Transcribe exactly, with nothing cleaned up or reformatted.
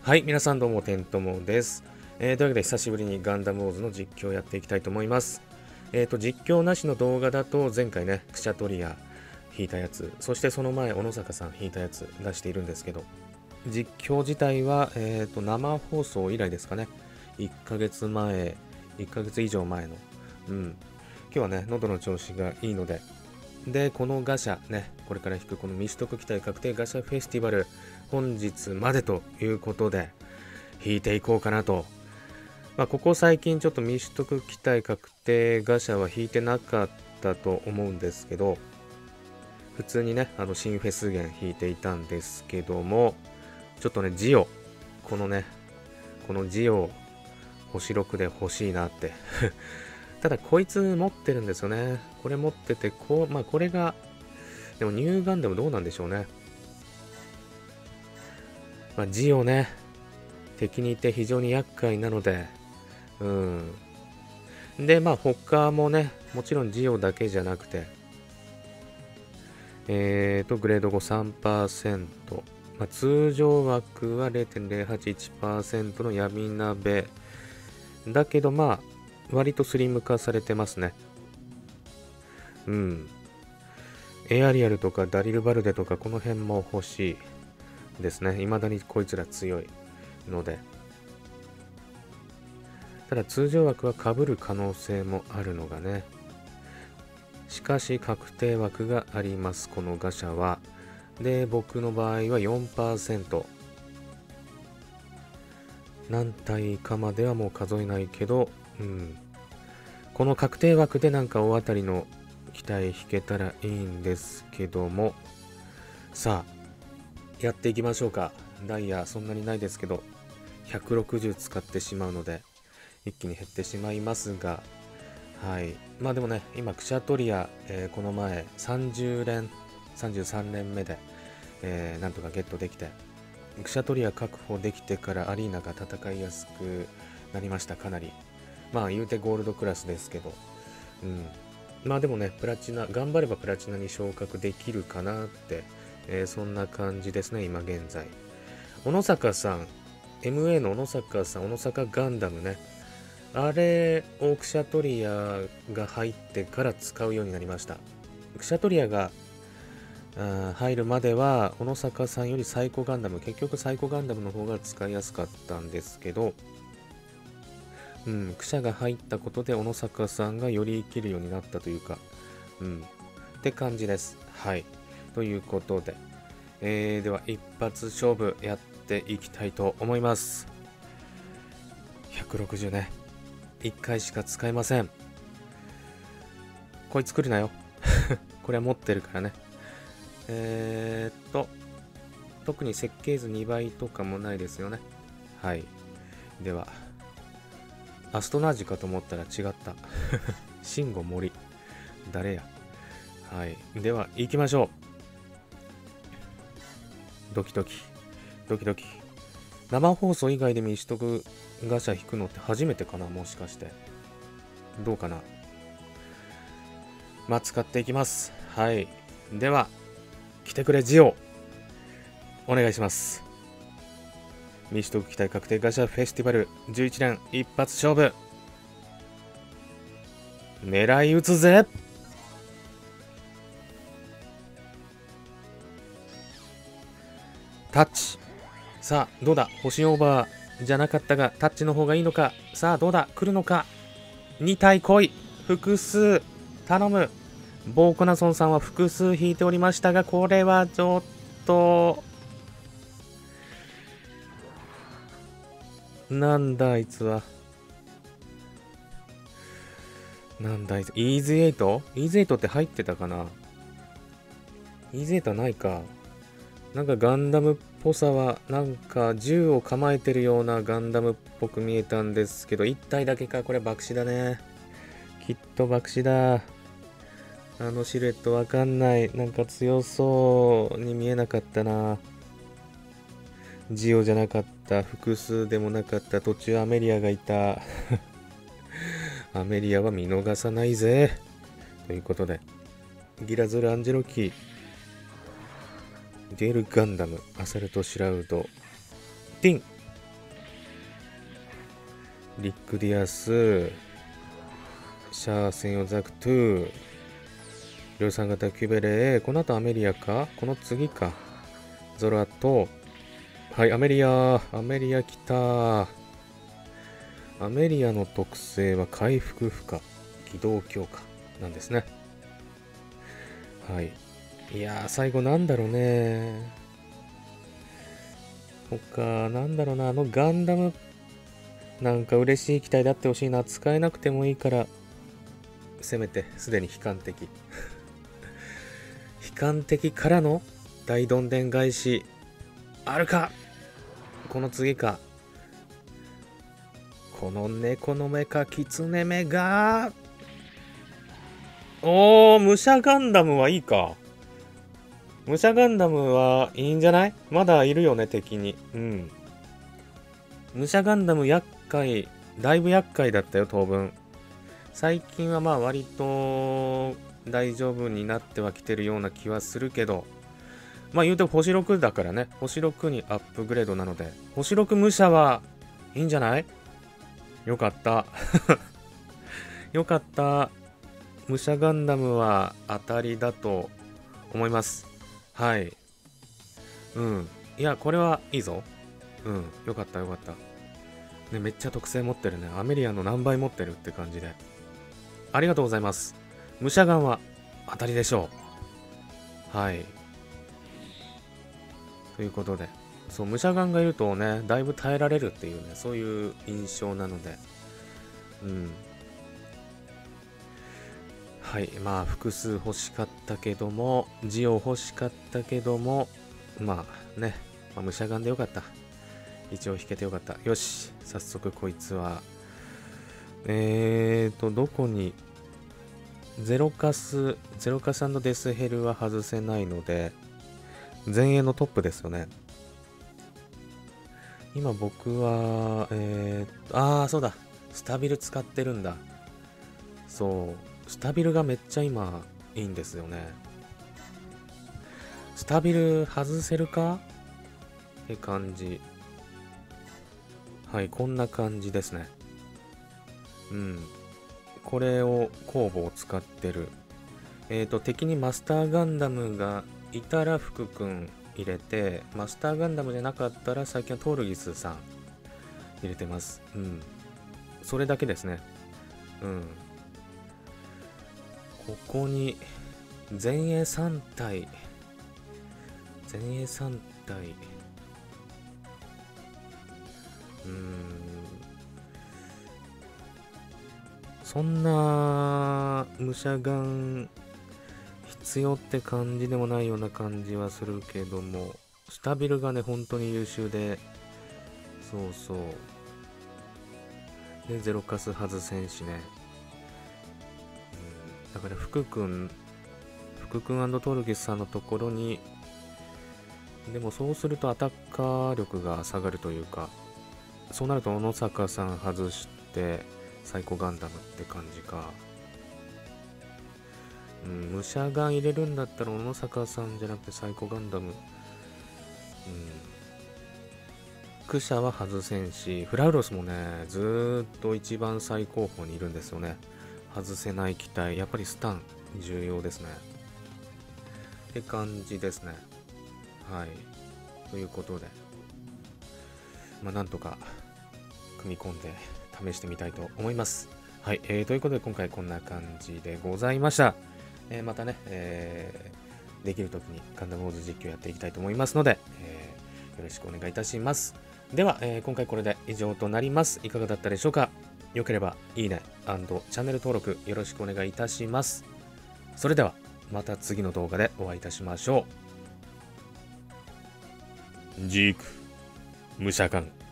はい、皆さんどうも、てんともです。えーというわけで、久しぶりにガンダムウォーズの実況をやっていきたいと思います。えーと、実況なしの動画だと、前回ね、クシャトリア引いたやつ、そしてその前、小野坂さん引いたやつ出しているんですけど、実況自体は、えーと、生放送以来ですかね。いっかげつまえ、いっかげつ以上前の。うん。今日はね、喉の調子がいいので、で、このガシャね、これから引くこのミストク期待確定ガシャフェスティバル、本日までということで、引いていこうかなと。まあ、ここ最近ちょっとミストク期待確定ガシャは引いてなかったと思うんですけど、普通にね、あの新フェス弦引いていたんですけども、ちょっとね、ジオ、このね、このジオ、星ろくで欲しいなって。ただこいつ持ってるんですよね。これ持ってて、こう、まあこれが、でもニューガンでもどうなんでしょうね。まあジオね、敵にいて非常に厄介なので、うん。で、まあ他もね、もちろんジオだけじゃなくて、えーと、グレードご さんパーセント。まあ、通常枠は れいてんぜろはちいちパーセント の闇鍋。だけどまあ、割とスリム化されてますね。うん。エアリアルとかダリルバルデとかこの辺も欲しいですね。未だにこいつら強いので。ただ通常枠は被る可能性もあるのがね。しかし確定枠があります、このガシャは。で、僕の場合は よんパーセント。何体かまではもう数えないけど、うん。この確定枠でなんか大当たりの期待引けたらいいんですけども。さあ、やっていきましょうか。ダイヤそんなにないですけど、ひゃくろくじゅう使ってしまうので、一気に減ってしまいますが、はい。まあでもね、今、クシャトリア、えー、この前、さんじゅう連、さんじゅうさん連目で、えー、なんとかゲットできて、クシャトリア確保できてからアリーナが戦いやすくなりました、かなり。まあ言うてゴールドクラスですけど、うん。まあでもね、プラチナ、頑張ればプラチナに昇格できるかなって、えー、そんな感じですね、今現在。小野坂さん、エムエー の小野坂さん、小野坂ガンダムね。あれをクシャトリアが入ってから使うようになりました。クシャトリアが入るまでは、小野坂さんよりサイコガンダム、結局サイコガンダムの方が使いやすかったんですけど、うん、クシャが入ったことで小野坂さんがより生きるようになったというか、うん、って感じです。はい。ということで、えー、では一発勝負やっていきたいと思います。ひゃくろくじゅうね。いっかいしか使えません。こいつ来るなよ。これは持ってるからね。えーっと、特に設計図にばいとかもないですよね。はい。では、アストナージかと思ったら違った。シンゴ森。誰や。はい。では、行きましょう。ドキドキ。ドキドキ。生放送以外でミストクガシャ引くのって初めてかな、もしかして。どうかな。まあ、使っていきます。はい。では、来てくれジオ。お願いします。ミストク期待確定ガシャフェスティバルじゅういち連一発勝負。狙い撃つぜ。タッチ。さあ、どうだ。星オーバーじゃなかったが、タッチの方がいいのか。さあ、どうだ。来るのか。に体来い。複数。頼む。ボーコナソンさんは複数引いておりましたが、これはちょっと。なんだ、あいつは。なんだ、あいつ。イーズエイト？ イーズエイトって入ってたかな？イーズエイトはないか。なんかガンダムっぽさは、なんか銃を構えてるようなガンダムっぽく見えたんですけど、いち体だけか。これ爆死だね。きっと爆死だ。あのシルエットわかんない。なんか強そうに見えなかったな。ジオじゃなかった。複数でもなかった。途中アメリアがいた。アメリアは見逃さないぜ。ということで、ギラズル・アンジェロキー、デール・ガンダム、アサルト・シュラウド、ティン、 リック・ディアス、シャーセンヨザクトゥ、量産型キュベレー、この後アメリアか、この次か、ゾラと、はい、アメリア、アメリア来た。アメリアの特性は回復負荷、機動強化なんですね。はい。いやー、最後なんだろうね。他、なんだろうな、あのガンダム、なんか嬉しい機体であってほしいな。使えなくてもいいから、せめて、すでに悲観的。悲観的からの大どんでん返し、あるか。この次か。この猫の目か、キツネ目が、おー、武者ガンダムはいいか。武者ガンダムはいいんじゃない？まだいるよね、敵に。うん。武者ガンダム厄介、だいぶ厄介だったよ、当分。最近はまあ割と大丈夫になってはきてるような気はするけど、まあ言うて星ろくだからね、星ろくにアップグレードなので、星ろく武者はいいんじゃない？よかった。よかった。武者ガンダムは当たりだと思います。はい。うん。いや、これはいいぞ。うん。よかったよかった。ね、めっちゃ特性持ってるね。アメリアの何倍持ってるって感じで。ありがとうございます。武者ガンは当たりでしょう。はい。ということで。そう、武者ガンがいるとね、だいぶ耐えられるっていうね、そういう印象なので。うん。はい。まあ、複数欲しかったけども、ジオ欲しかったけども、まあね、まあ、武者ガンでよかった。一応引けてよかった。よし。早速こいつは、えーと、どこに、ゼロカス、ゼロカス&デスヘルは外せないので、前衛のトップですよね。今僕は、えー、ああ、そうだ。スタビル使ってるんだ。そう。スタビルがめっちゃ今、いいんですよね。スタビル外せるかって感じ。はい、こんな感じですね。うん。これを、工房を使ってる。えっと、敵にマスターガンダムがいたら福くん入れて、マスターガンダムじゃなかったら最近はトールギスさん入れてます。うん。それだけですね。うん。ここに、前衛さん体。前衛さん体。うーん。そんな、武者ガン必要って感じでもないような感じはするけども、スタビルがね、本当に優秀で、そうそう。で、ゼロカス外せんしね。うん、だから福くん、福くん&トルギスさんのところに、でもそうするとアタッカー力が下がるというか、そうなると小野坂さん外してサイコガンダムって感じか。うん、武者ガン入れるんだったら小野坂さんじゃなくてサイコガンダム。うん。クシャは外せんし、フラウロスもね、ずーっと一番最高峰にいるんですよね。外せない機体。やっぱりスタン、重要ですね。って感じですね。はい。ということで。まあ、なんとか、組み込んで試してみたいと思います。はい。えー、ということで、今回こんな感じでございました。えー、またね、えー、できるときにガンダムウォーズ実況やっていきたいと思いますので、えー、よろしくお願いいたします。では、えー、今回これで以上となります。いかがだったでしょうか？よければいいね&チャンネル登録よろしくお願いいたします。それでは、また次の動画でお会いいたしましょう。ジーク、武者ガン。